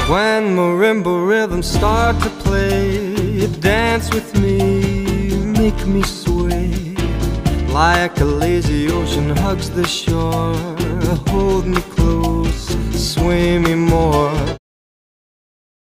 When marimba rhythms start to play, dance with me, make me sway. Like a lazy ocean hugs the shore, hold me close.